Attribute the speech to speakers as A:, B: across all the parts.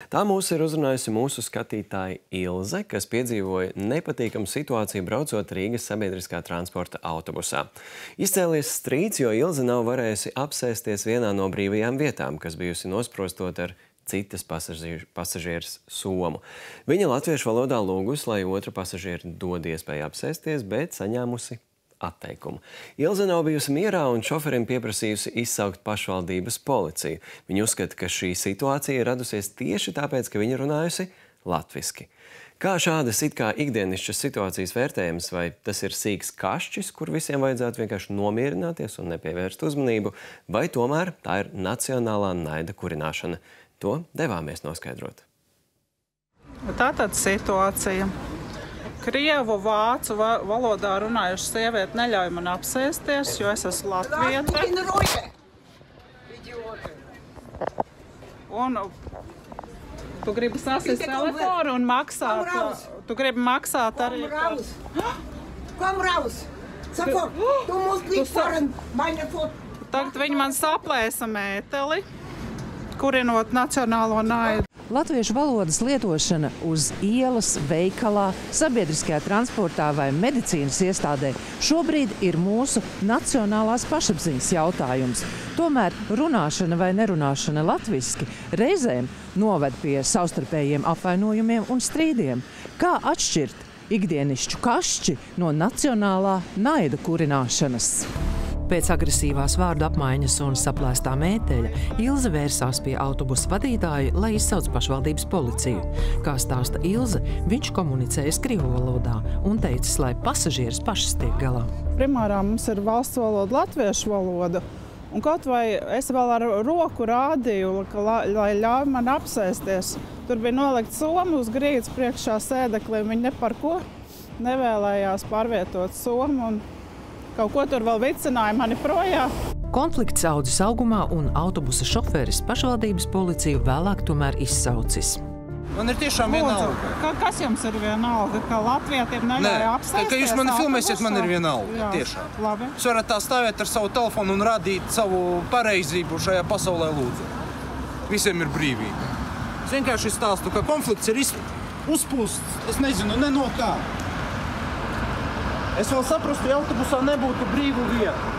A: Tā mūs ir uzrunājusi mūsu skatītāja Ilze, kas piedzīvoja nepatīkamu situāciju braucot Rīgas sabiedriskā transporta autobusā. Izcēlies strīds, jo Ilze nav varējusi apsēsties vienā no brīvajām vietām, kas bijusi nosprostot ar citas pasažieres somu. Viņa latviešu valodā lūgusi, lai otra pasažiera dod iespēju apsēsties, bet saņēmusi atteikumu. Ilze nav bijusi mierā un šoferim pieprasījusi izsaukt pašvaldības policiju. Viņa uzskata, ka šī situācija ir radusies tieši tāpēc, ka viņa runājusi latviski. Kā šādas it kā ikdienišķas situācijas vērtējums, vai tas ir sīks kašķis, kur visiem vajadzētu vienkārši nomierināties un nepievērst uzmanību, vai tomēr tā ir nacionālā naida kurināšana? To devāmies noskaidrot.
B: Tā tāda situācija. Krievu, vācu valodā runājuši sievieti neļauj man apsēsties, jo es esmu latviete. Un tu gribi sasist telefonu un maksāt. Tu gribi maksāt arī. Tagad viņi man saplēsa mēteli, kurinot nacionālo naidu.
C: Latviešu valodas lietošana uz ielas, veikalā, sabiedriskajā transportā vai medicīnas iestādē šobrīd ir mūsu nacionālās pašapziņas jautājums. Tomēr runāšana vai nerunāšana latviski reizēm noved pie savstarpējiem apvainojumiem un strīdiem. Kā atšķirt ikdienišķu kašķi no nacionālā naida kurināšanas? Pēc agresīvās vārdu apmaiņas un saplēstā mēteļa Ilze vērsās pie autobusa vadītāja, lai izsauc pašvaldības policiju. Kā stāsta Ilze, viņš komunicējas krievu valodā un teicis, lai pasažieris pašas tiek galā.
B: Primārā mums ir valsts valoda, latviešu valoda. Un kaut vai es vēl ar roku rādīju, lai ļauj man apsēsties. Tur bija nolikt somu uz grīdas priekšā sēdeklī. Viņi ne par ko nevēlējās pārvietot somu. Un kaut ko tur vēl vicināja mani projām.
C: Konflikts audzis augumā un autobusa šoferis pašvaldības policiju vēlāk tomēr izsaucis.
D: Man ir tiešām vienalga.
B: Kas jums ir vienalga? Ka latvietiem neļauj apsēsties?
D: Ka jūs mani filmēsiet, man ir vienalga.
B: Jā,
D: tiešām.
B: Labi.
D: Jūs varat tā stāvēt ar savu telefonu un rādīt savu pareizību šajā pasaulē, lūdzu. Visiem ir brīvība. Es vienkārši stāstu, ka konflikts ir uzpūsts, es nezinu, ne no kā. Es vēl saprastu, ja autobusā nebūtu brīvu vietu.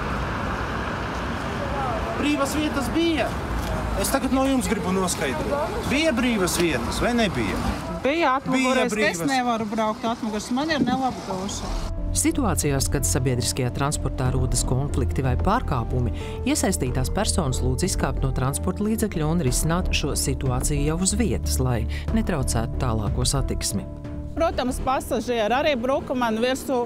D: Brīvas vietas bija. Es tagad no jums gribu noskaidrot. Bija brīvas vietas vai nebija?
B: Bija atmuguries, es nevaru braukt atmuguries, man ir nelabdoša.
C: Situācijās, kad sabiedriskajā transportā rodas konflikti vai pārkāpumi, iesaistītās personas lūdz izkāpt no transporta līdzekļa un risināt šo situāciju jau uz vietas, lai netraucētu tālāko satiksmi.
B: Protams, pasažieri arī bruka man virsū.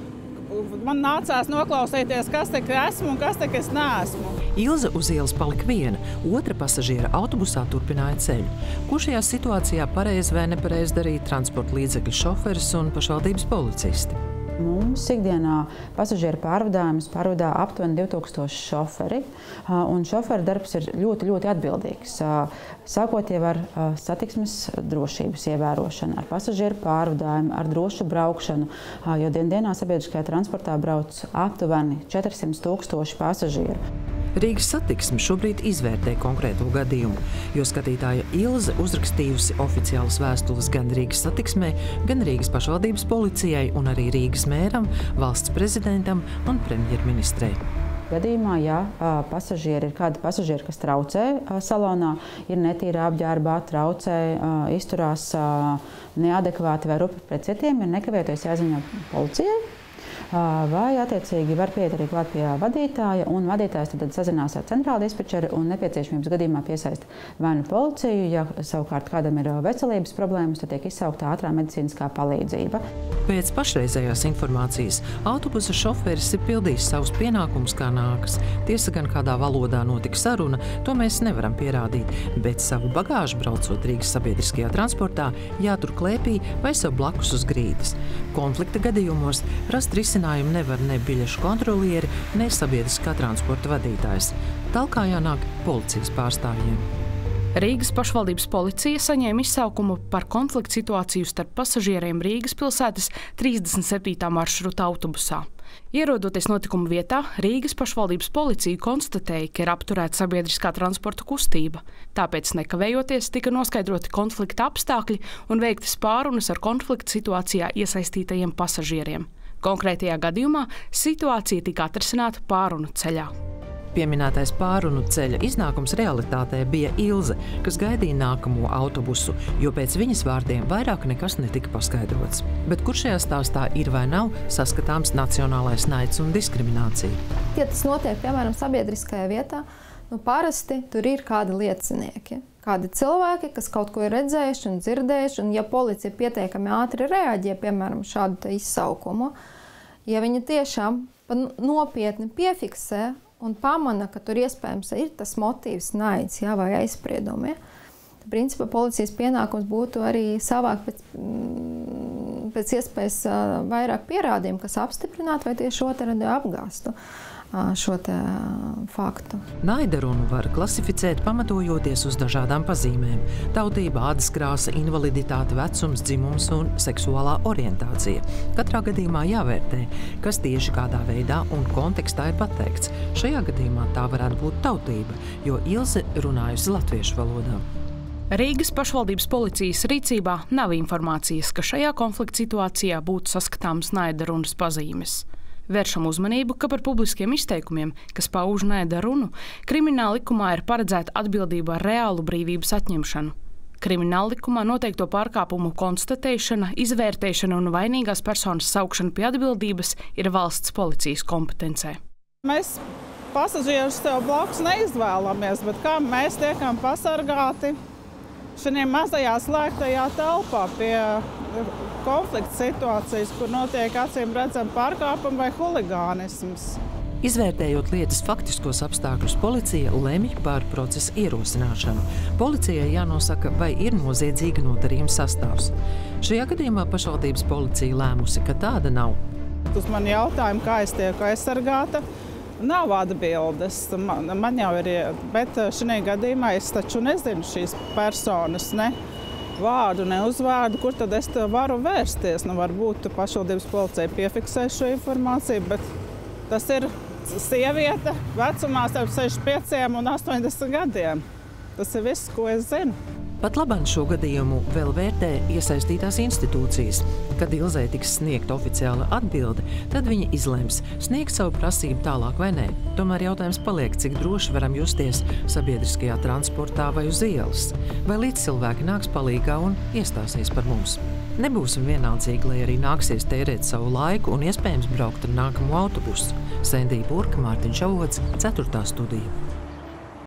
B: Man nācās noklausīties, kas te esmu un kas te es neesmu.
C: Ilze uz ielas palika viena, otra pasažiera autobusā turpināja ceļu. Ko šajā situācijā pareizi vai nepareizi darīja transporta līdzekļu šoferis un pašvaldības policisti?
E: Mums ikdienā pasažieru pārvadājumus pārvadā aptuveni 2000 šoferi, un šoferu darbs ir ļoti atbildīgs. Sākot jau ar satiksmes drošības ievērošanu, ar pasažieru pārvadājumu, ar drošu braukšanu, jo dienā sabiedriskajā transportā brauc aptuveni 400 000 pasažieru.
C: Rīgas satiksme šobrīd izvērtē konkrēto gadījumu, jo skatītāja Ilze uzrakstījusi oficiālas vēstules gan Rīgas satiksmē, gan Rīgas pašvaldības policijai un arī Rīgas mēram, valsts prezidentam un premjerministrei.
E: Gadījumā, ja pasažieri ir kādi pasažieri, kas traucē salonā, ir netīra apģērbā, traucē, izturās neadekvāti vai rupi pret citiem, ir nekavēties jāziņo policijai. Vai attiecīgi var pieiet arī klāt pie vadītāja, un vadītājs tad sazinās ar centrālu dispečeri un nepieciešamības gadījumā piesaista vai nu policiju, ja savukārt kādam ir veselības problēmas, tad tiek izsaukta ātrā medicīniskā palīdzība.
C: Pēc pašreizējās informācijas autobusa šoferis ir pildījis savus pienākumus kā nākas. Tiesa gan kādā valodā notika saruna, to mēs nevaram pierādīt, bet savu bagāžu braucot Rīgas sabiedriskajā transportā jātur klēpī vai sev blakus uz grīdas. Konflikta gadījumos rast risinājumu nevar ne biļešu kontrolieri, ne sabiedriskā transporta vadītājs. Talkā jānāk policijas pārstāvjiem.
F: Rīgas pašvaldības policija saņēma izsaukumu par konfliktu situāciju starp pasažieriem Rīgas pilsētas 37. maršruta autobusā. Ierodoties notikuma vietā, Rīgas pašvaldības policija konstatēja, ka ir apturēta sabiedriskā transporta kustība. Tāpēc nekavējoties tika noskaidroti konflikta apstākļi un veiktas pārunas ar konflikta situācijā iesaistītajiem pasažieriem. Konkrētajā gadījumā situācija tika atrisināta pārunu ceļā.
C: Pieminētais pārunu ceļa iznākums realitātē bija Ilze, kas gaidīja nākamo autobusu, jo pēc viņas vārdiem vairāk nekas netika paskaidrots. Bet kur šajā stāstā ir vai nav saskatāms nacionālais naids un diskriminācija?
G: Ja tas notiek, piemēram, sabiedriskajā vietā, parasti tur ir kādi liecinieki. Kādi cilvēki, kas kaut ko ir redzējuši un dzirdējuši, un ja policija pietiekami ātri reaģē, piemēram, šādu izsaukumu, ja viņi tiešām nopietni piefiksē un pamana, ka tur iespējams ir tas motīvs naids, vai aizspriedumi. Principā policijas pienākums būtu arī savākt pēc iespējas vairāk pierādījumu, kas apstiprinātu vai tieši otrādi apgāstu šo faktu.
C: Naida runu var klasificēt pamatojoties uz dažādām pazīmēm – tautība, ādas krāsa, invaliditāte, vecums, dzimums un seksuālā orientācija. Katrā gadījumā jāvērtē, kas tieši kādā veidā un kontekstā ir pateikts. Šajā gadījumā tā varētu būt tautība, jo Ilze runājusi latviešu valodā.
F: Rīgas pašvaldības policijas rīcībā nav informācijas, ka šajā konflikta situācijā būtu saskatāmas naida runas pazīmes. Vēršam uzmanību, ka par publiskiem izteikumiem, kas pauž naida runu, krimināla likumā ir paredzēta atbildība ar reālu brīvības atņemšanu. Krimināla likumā noteikto pārkāpumu konstatēšana, izvērtēšana un vainīgās personas saukšana pie atbildības ir valsts policijas kompetencē.
B: Mēs pasažierus sev blakus neizvēlamies, bet kā mēs tiekam pasargāti šajā mazajā slēgtajā telpā pie konflikta situācijas, kur notiek acīm redzami pārkāpumi vai huligānisms.
C: Izvērtējot lietas faktiskos apstākļus, policija lemj par procesa ierosināšanu. Policijai jānosaka, vai ir noziedzīga nodarījuma sastāvs. Šajā gadījumā pašvaldības policija lēmusi, ka tāda nav.
B: Uz mani jautājumu, kā es tieku aizsargāta, nav atbildes. Man jau ir, bet šajā gadījumā es taču nezinu šīs personas, ne vārdu, ne uzvārdu, kur tad es varu vērsties. Varbūt pašvaldības policija piefiksē šo informāciju, bet tas ir sieviete vecumā starp 65 un 80 gadiem. Tas ir viss, ko es zinu.
C: Pat labāk šo gadījumu vēl vērtē iesaistītās institūcijas. Kad Ilzei tiks sniegta oficiāla atbilde, tad viņa izlems sniegt savu prasību tālāk vai nē. Tomēr jautājums paliek, cik droši varam justies sabiedriskajā transportā vai uz ielas. Vai līdz cilvēki nāks palīgā un iestāsies par mums. Nebūsim vienaldzīgi, lai arī nāksies tērēt savu laiku un iespējams braukt ar nākamo autobusu. Sendija Burka, Mārtiņš Avots, 4. studija.